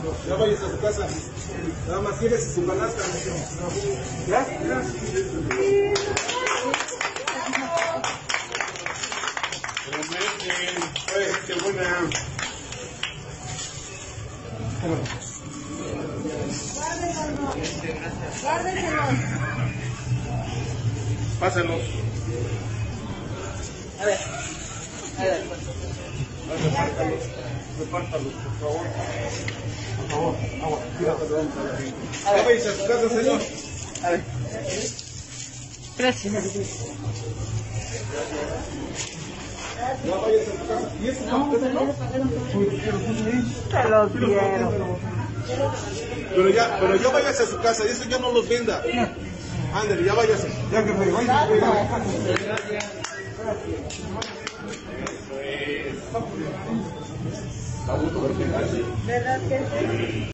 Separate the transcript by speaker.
Speaker 1: Ya vayas a su casa. Nada más quieres su canasta. ¿Ya? Qué buena.
Speaker 2: Guárdenselos.
Speaker 1: Pásenlos.
Speaker 2: A ver.
Speaker 1: Repártalos, por favor. Por favor, agua. Ya vayas a su casa, señor.
Speaker 2: A ver. Gracias.
Speaker 1: Ya vayas a su casa. ¿Y eso no?
Speaker 2: Te los dieron.
Speaker 1: Pero ya vayas a su casa, y eso ya no los venda. Ándale, ya vayas. Ya que me vayas.
Speaker 2: ¿Verdad que sí?